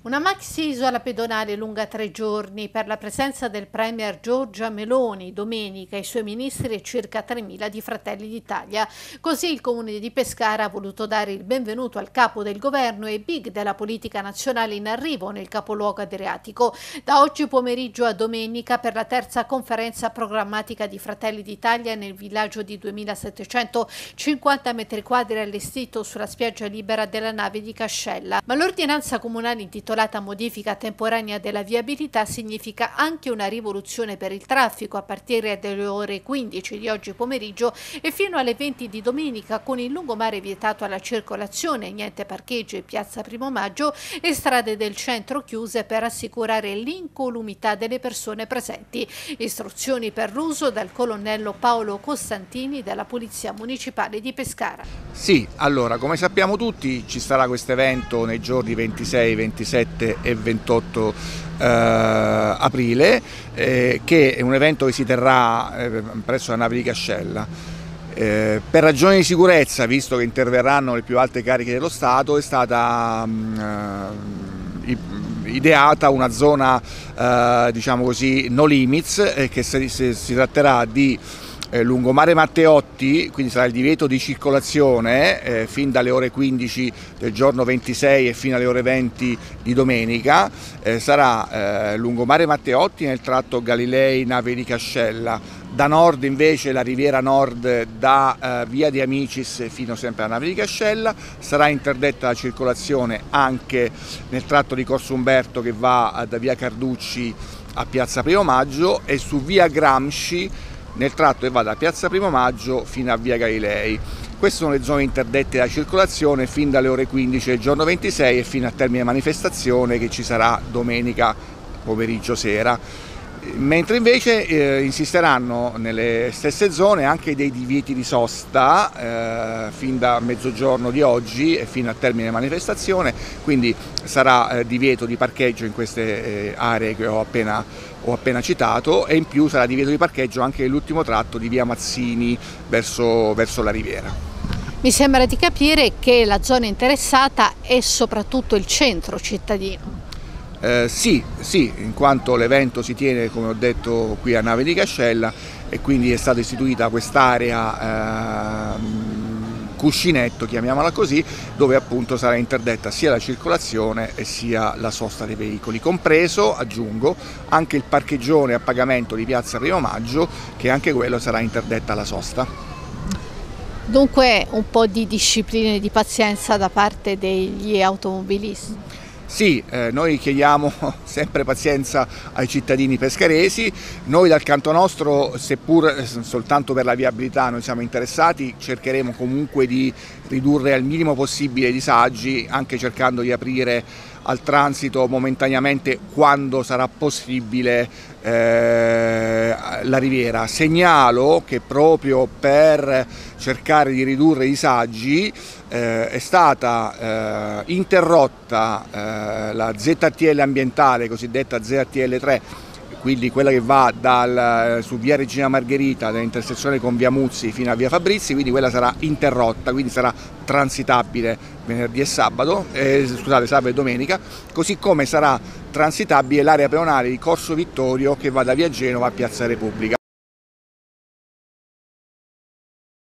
Una maxi isola pedonale lunga 3 giorni per la presenza del premier Giorgia Meloni domenica e i suoi ministri e circa 3.000 di Fratelli d'Italia. Così il comune di Pescara ha voluto dare il benvenuto al capo del governo e big della politica nazionale in arrivo nel capoluogo adriatico. Da oggi pomeriggio a domenica per la terza conferenza programmatica di Fratelli d'Italia nel villaggio di 2750 metri quadri allestito sulla spiaggia libera della nave di Cascella. Ma l'ordinanza comunale intitolata modifica temporanea della viabilità significa anche una rivoluzione per il traffico a partire dalle ore 15 di oggi pomeriggio e fino alle 20 di domenica, con il lungomare vietato alla circolazione, niente parcheggi in piazza Primo Maggio e strade del centro chiuse per assicurare l'incolumità delle persone presenti. Istruzioni per l'uso dal colonnello Paolo Costantini della Polizia Municipale di Pescara. Sì, allora, come sappiamo tutti ci sarà questo evento nei giorni 26, 27 e 28 aprile, che è un evento che si terrà presso la nave di Cascella. Per ragioni di sicurezza, visto che interverranno le più alte cariche dello Stato, è stata ideata una zona diciamo così no limits, che si tratterà di lungomare Matteotti, quindi sarà il divieto di circolazione fin dalle ore 15 del giorno 26 e fino alle ore 20 di domenica. Sarà lungomare Matteotti nel tratto Galilei nave di Cascella, da nord invece la riviera nord da via di Amicis fino sempre alla nave di Cascella. Sarà interdetta la circolazione anche nel tratto di Corso Umberto che va da via Carducci a piazza Primo Maggio e su via Gramsci nel tratto che va da piazza Primo Maggio fino a via Galilei. Queste sono le zone interdette da circolazione fin dalle ore 15 del giorno 26 e fino al termine manifestazione che ci sarà domenica pomeriggio sera. Mentre invece insisteranno nelle stesse zone anche dei divieti di sosta fin da mezzogiorno di oggi e fino al termine manifestazione, quindi sarà divieto di parcheggio in queste aree che ho appena citato e in più sarà divieto di parcheggio anche nell'ultimo tratto di via Mazzini verso la riviera. Mi sembra di capire che la zona interessata è soprattutto il centro cittadino. Sì, in quanto l'evento si tiene, come ho detto, qui a Nave di Cascella e quindi è stata istituita quest'area cuscinetto, chiamiamola così, dove appunto sarà interdetta sia la circolazione e sia la sosta dei veicoli, compreso, aggiungo, anche il parcheggione a pagamento di piazza Primo Maggio, che anche quello sarà interdetta alla sosta. Dunque un po' di disciplina e di pazienza da parte degli automobilisti. Sì, noi chiediamo sempre pazienza ai cittadini pescaresi. Noi dal canto nostro, seppur soltanto per la viabilità noi siamo interessati, cercheremo comunque di ridurre al minimo possibile i disagi, anche cercando di aprire al transito momentaneamente quando sarà possibile la riviera. Segnalo che proprio per cercare di ridurre i disagi è stata interrotta la ZTL ambientale, cosiddetta ZTL 3, quindi quella che va su via Regina Margherita, dall'intersezione con via Muzzi fino a via Fabrizi, quindi quella sarà interrotta, quindi sarà transitabile venerdì e sabato e domenica, così come sarà transitabile l'area pedonale di Corso Vittorio che va da via Genova a piazza Repubblica.